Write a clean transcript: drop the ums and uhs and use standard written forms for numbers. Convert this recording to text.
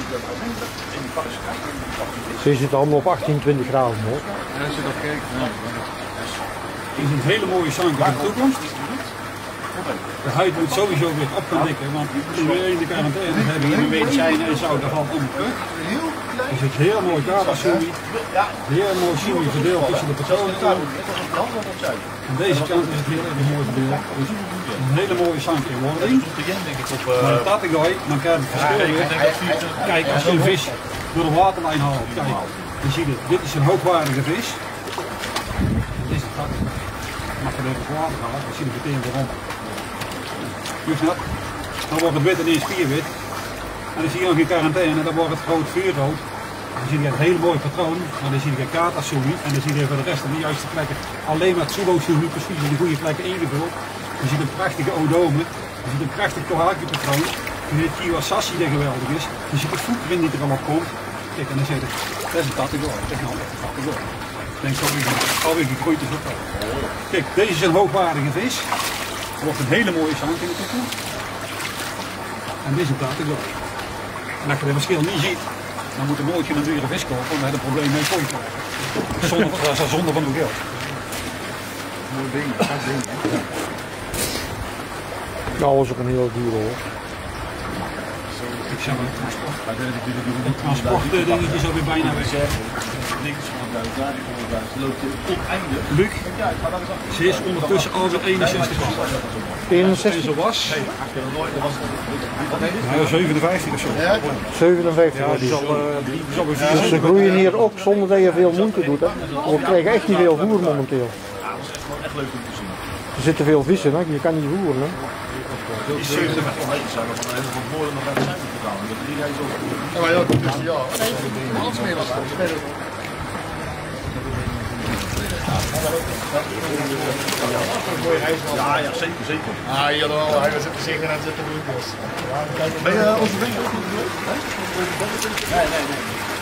Ze zitten allemaal op 18, 20 graden hoor. En als je dat kijkt, is een hele mooie zang voor de toekomst. De huid moet sowieso weer op gaan dikken, want toen we in de quarantaine hebben hier medicijnen en zo, daar valt allemaal terug. Er zit heel mooi kabersumi, heel mooi sumi verdeeld tussen de patronen. Aan deze kant is het heel erg mooi verdeeld. Dus een hele mooie zang in wording. Maar de tategoi, dan krijg je het verschil weer. Kijk, als je een vis door de waterlijn haalt, kijk, je ziet het, dit is een hoogwaardige vis. Dit is de gat. Mag je even water halen, dan zie je meteen waarom. Dan wordt het wit en in spierwit. En dan zie je nog in quarantaine, dan wordt het groot vuurrood. Dan zie je een hele mooi patroon, maar dan zie je een katasumi en dan zie je voor de rest van de juiste plekken alleen maar tsubo-sumi precies in de goede plekken ingevuld. Je ziet een prachtige odome, je ziet een prachtig kohaki patroon, je ziet kiwasashi die geweldig is, je ziet de voetprint die er al op komt. Kijk, en dan zit het, dat is een tategoi, dat is nou echt een tategoi. Ik denk alweer gegroeid is ook wel. Kijk, deze is een hoogwaardige vis. Er wordt een hele mooie zang in de toekomst. En dit is een tategoi. En als je het verschil niet ziet, dan moet er nooit een dure vis kopen, want we hebben een probleem met kooi krijgen. Dat is zonde van uw geld. Mooi ding, dat ding. Nou, was ook een heel duur hoor. Ik zou een transportdingetje is alweer bijna weg. Luc, ze is ondertussen alweer 61. 61? Zo was? Ja, 57 of zo. 57 ja, die zal weer 4. Dus ze groeien hier ook zonder dat je veel moeite doet. Hè? We krijgen echt niet veel voer momenteel. Er zitten veel vissen, hè? Je kan niet voeren. Hè? Die 70 zijn nog van woorden nog even zijn gedaan. Ja, maar ja, dus ja. Ja, zeker, zeker. Ah, jawel, hij was zitten zeggen en zitten doen. Ben je onze winkel? Nee, nee, nee.